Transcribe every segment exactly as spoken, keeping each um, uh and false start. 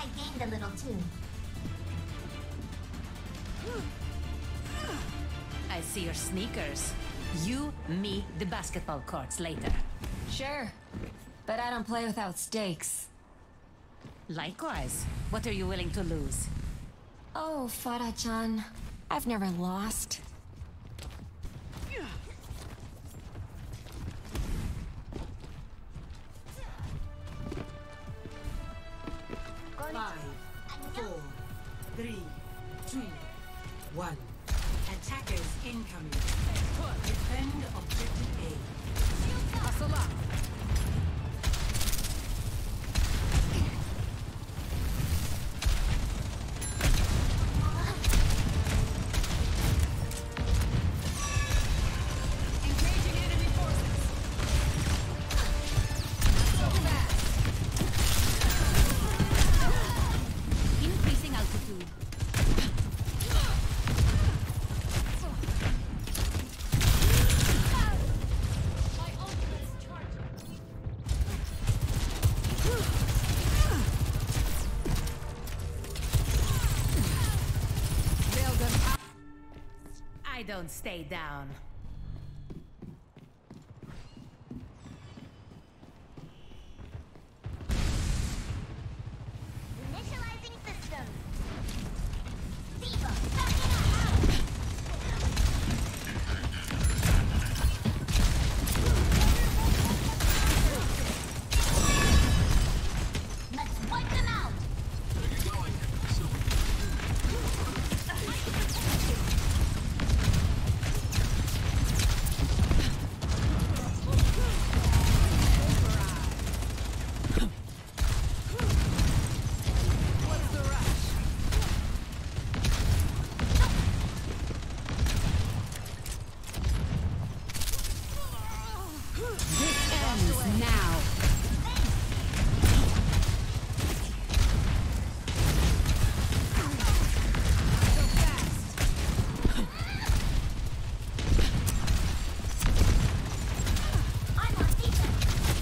gained a little too. I see your sneakers. You, me, the basketball courts later. Sure, but I don't play without stakes. Likewise. What are you willing to lose? Oh, Farah-chan, I've never lost. Five, four, three, two, one. Attackers incoming. Defend objective A. Hustle up. Engaging enemy forces. So fast. Increasing altitude. My ultimate is charging. Build them up. I don't stay down. Initializing system. Diva, backing up. Let's wipe them out. What's the rush? This ends now. So fast. I'm on defense.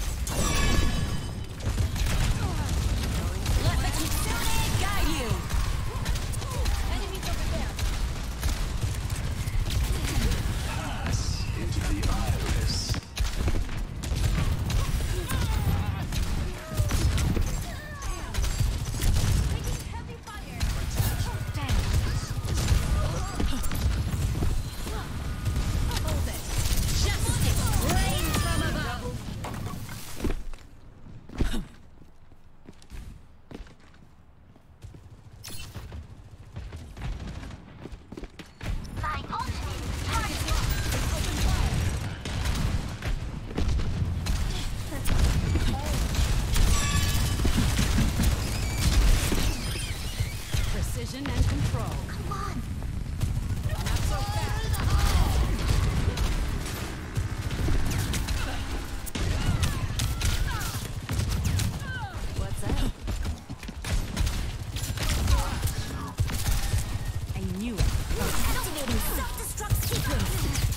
Let the Kitsune guide you! Enemies over there. Pass into the iris. Taking heavy fire. Hold it. Justice rains from above. My ultimate is charging. Open fire. Precision and control. Come on. Not so fast. What's up? I knew it. Activating self-destruct sequence.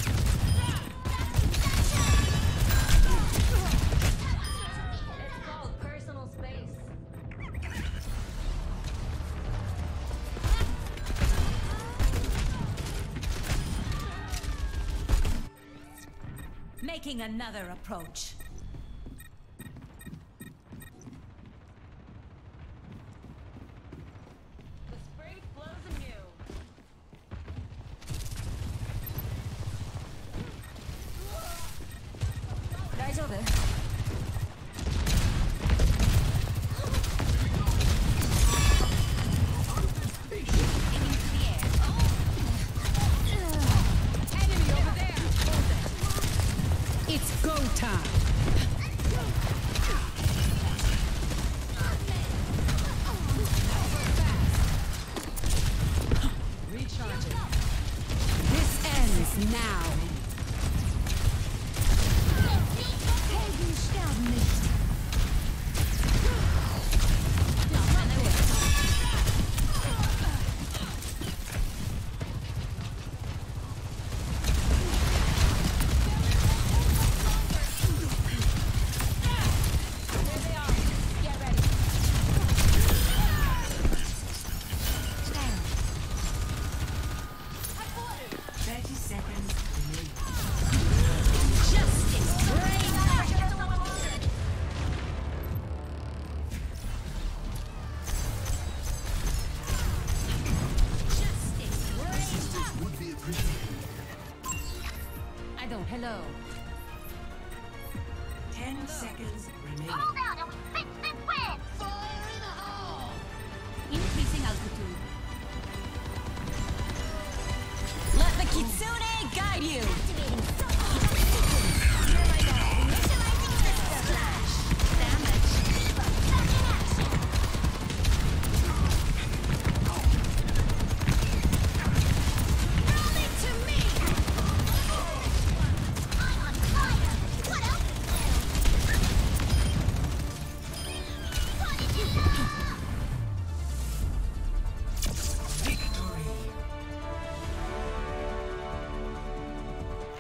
It's called personal space. Making another approach. The spring flows anew. Daijoubu. Aiming to the air. Enemy over there. Hold it. It's go time. Recharging. This ends now. Helden sterben nicht. Not run away. Hello. Ten seconds remaining. Hold out and we fix this win! Increasing altitude. Let the Kitsune guide you! Activating soft sequence. Here I go. Initializing system. Flash. Damage. Diva, back in action. Throw it to me! I'm on fire! What else is there? What did you love? Victory.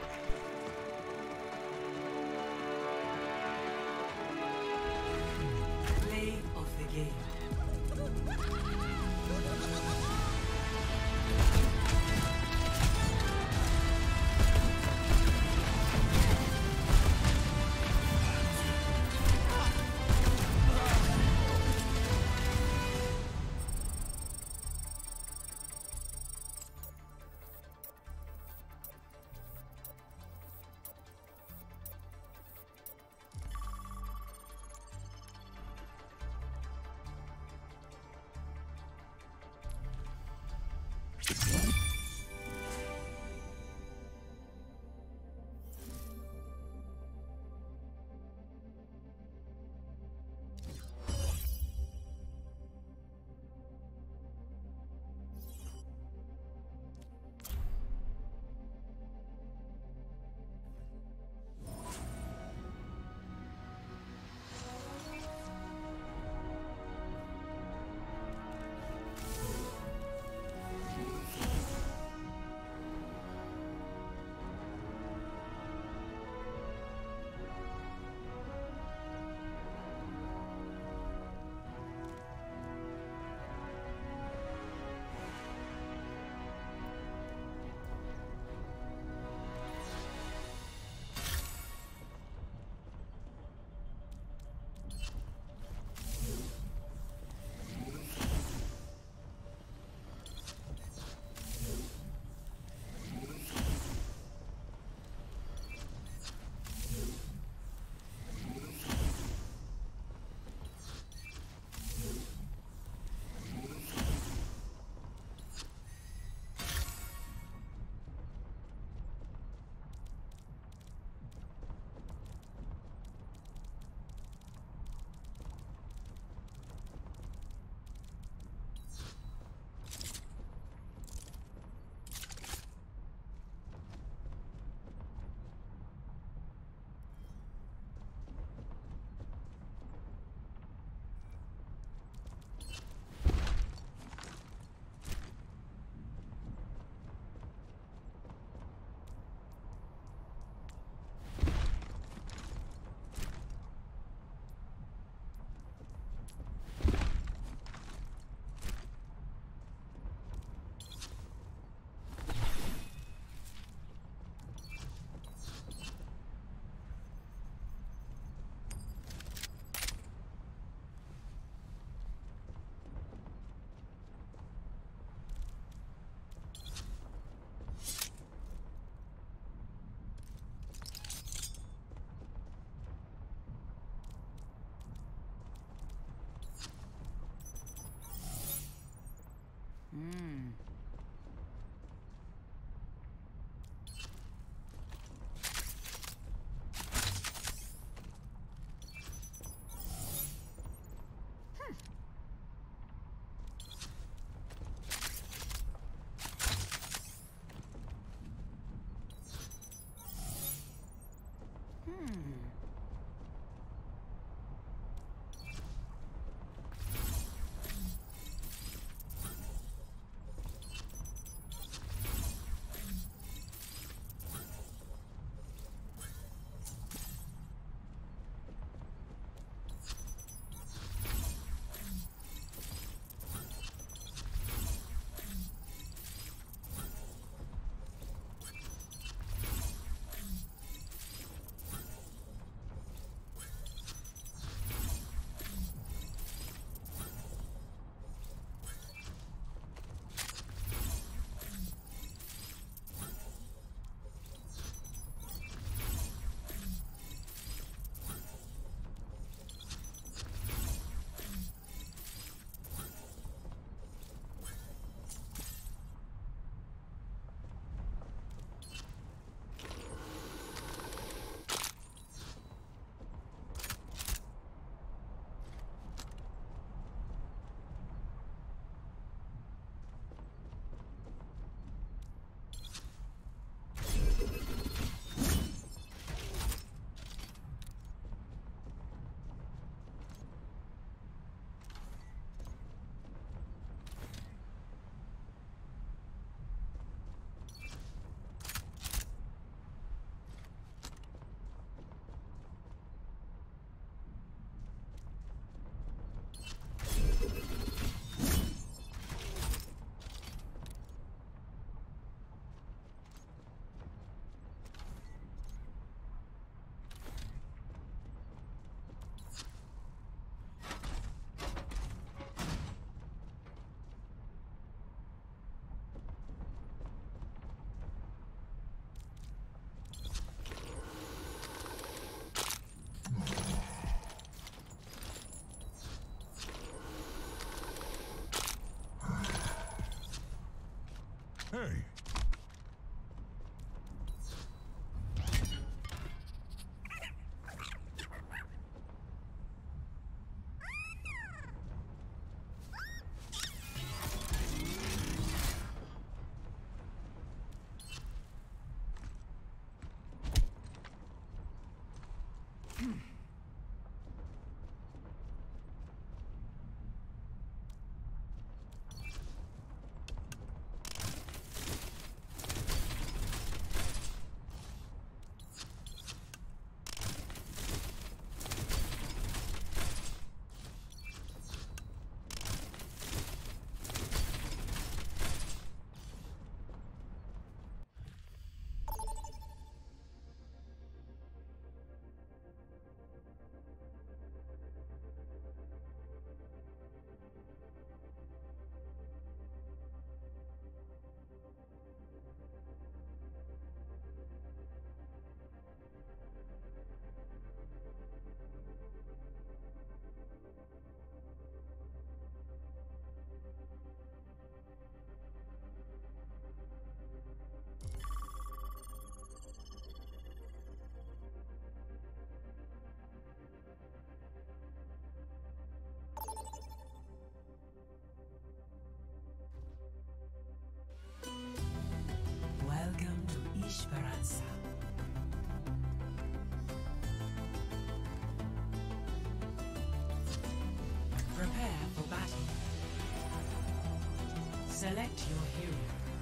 Select your hero.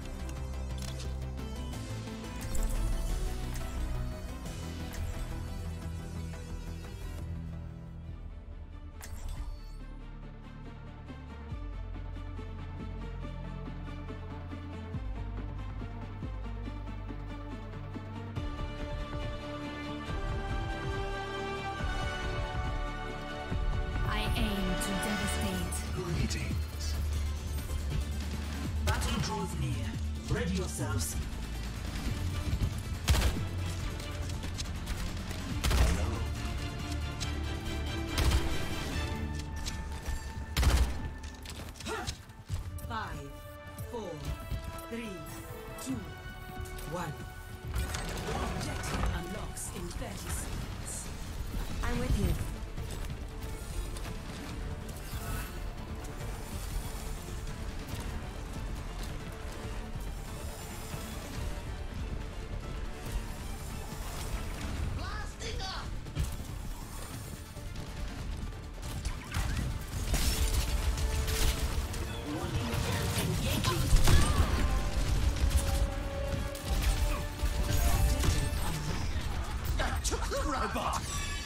I aim to devastate. Greetings. Battle draws near. Ready yourselves. Five, four, three, two, one. Objective unlocks in thirty seconds. I'm with you. Robot!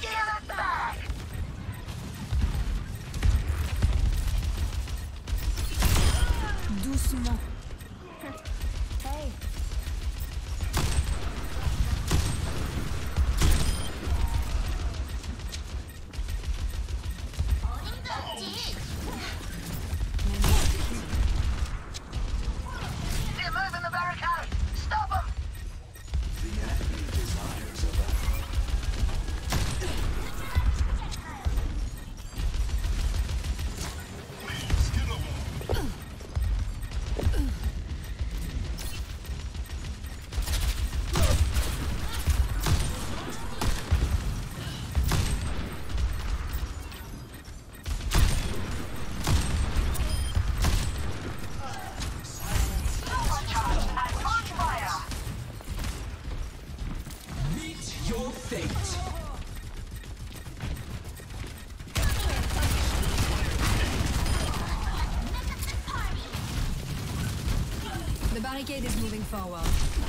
Doucement. Hey. They're moving the barricade! Stop them! The enemy desires a battle. Meet your fate. The barricade is moving forward.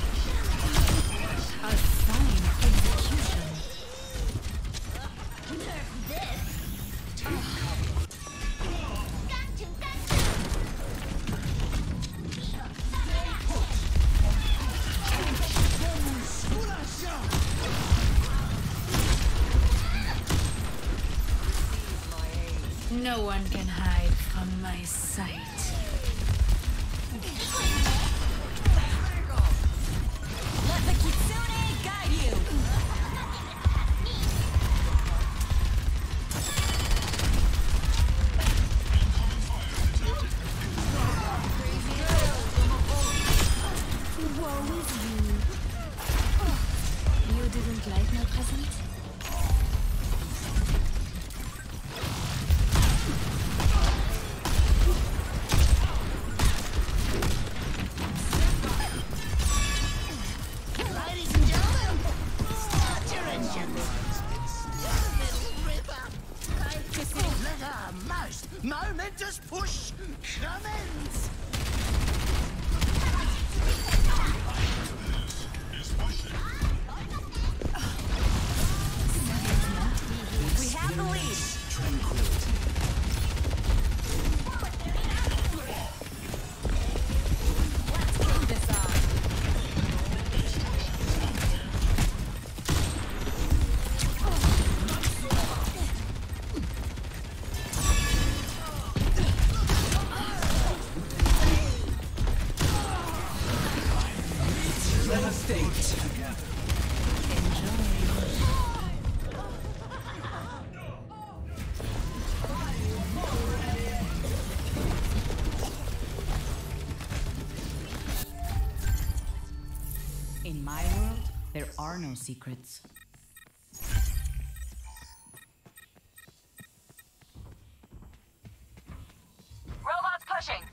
A fine execution. No one can hide from my sight. Let the Kitsune guide you! Woe is you. You didn't like my present? Ladies and gentlemen, start your engines! River! Time to see let our most momentous push commence! We have the lead! Tranquility. Let's kick this off! Devastate. In my world, there are no secrets. Robots pushing.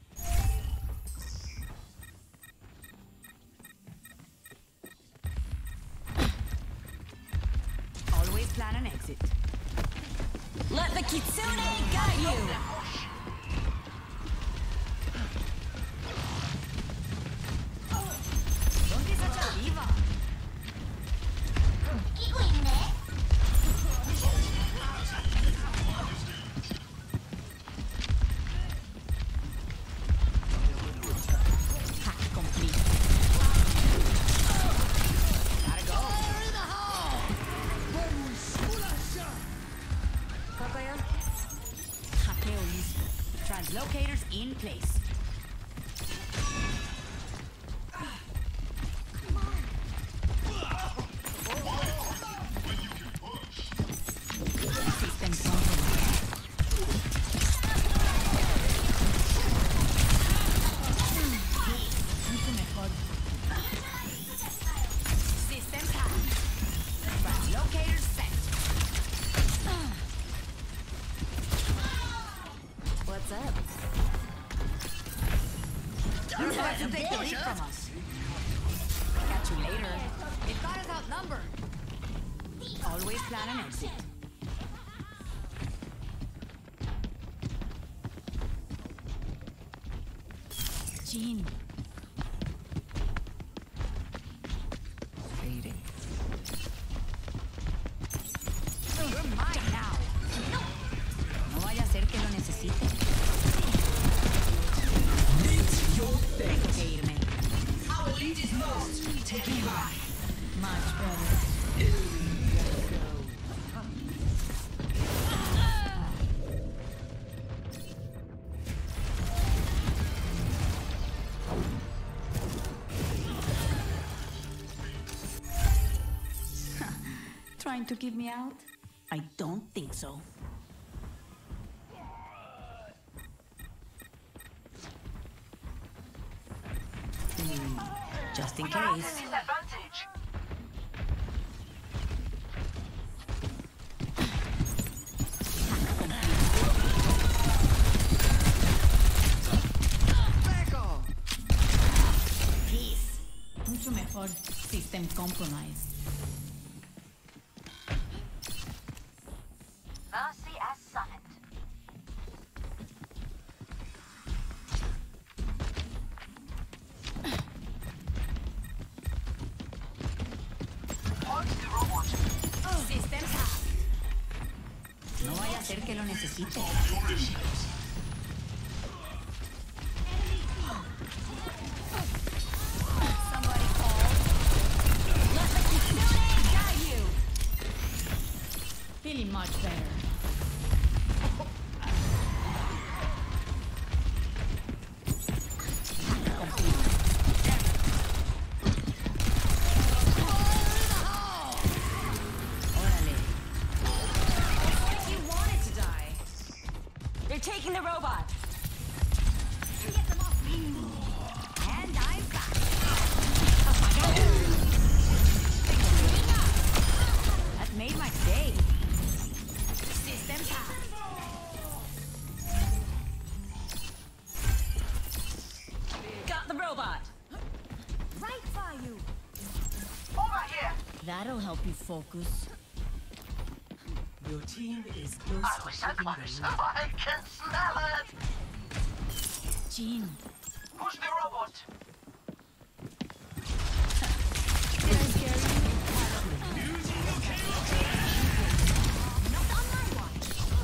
Always plan an exit. Let the Kitsune guide you! Translocators in place. System compromised. Mucho mejor. System hacked. Translocators set. What's up? You're about to take the lead from us. Catch you later. It got us outnumbered. Always plan an exit. Jean. Fading. You're mine now. No vaya a ser que lo necesite. Meet your fate. Que irme. Our lead is lost. Take it back. Much better. Trying to keep me out? I don't think so. Hmm, just in We are at a case. disadvantage. Peace. Mucho mejor. System compromised. Mercy as summoned. Hold the robot. System hacked. No vaya a ser que lo necesite. Somebody call. Let the Kitsune guide you. Feeling much better. Órale. Looks like you wanted to die. They're taking the robot. Get them off me. And I'm back. That made my day. System hacked. Got the robot. Right by you. Over here. That'll help you focus. Your team is close I to wish I taking the close. lead. I can smell it. Jean. Push the robot. Did I scare you? Not on my watch.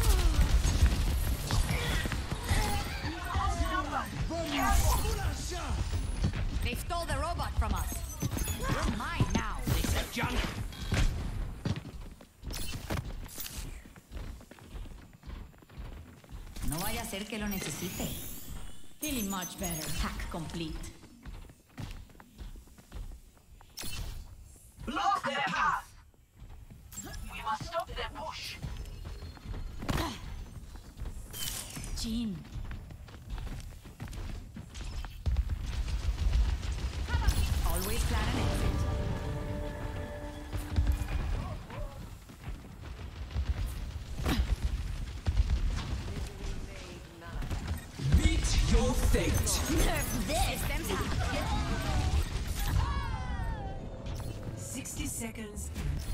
They stole the robot from us. You're mine now. Junk. No vaya a ser que lo necesite. Feeling much better. Hack complete. Block their path. We must stop their push. Jean. Always plan an exit. Meet your fate. Nerf this. Systems hacked. sixty seconds.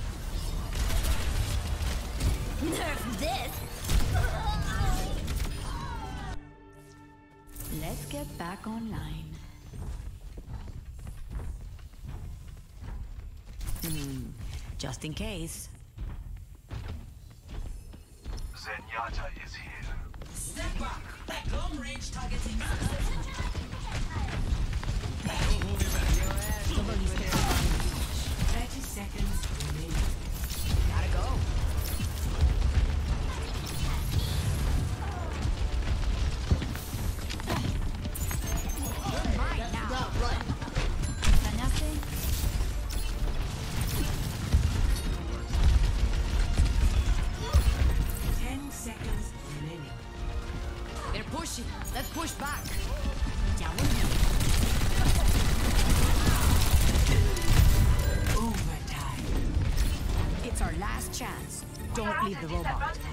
Nerf this. Let's get back online. Hmm, just in case. Zenyatta is here. Step back. Long-range targeting. thirty seconds remaining. Gotta go. pushy. Let's push back. Overtime. It's our last chance. Don't leave the robot.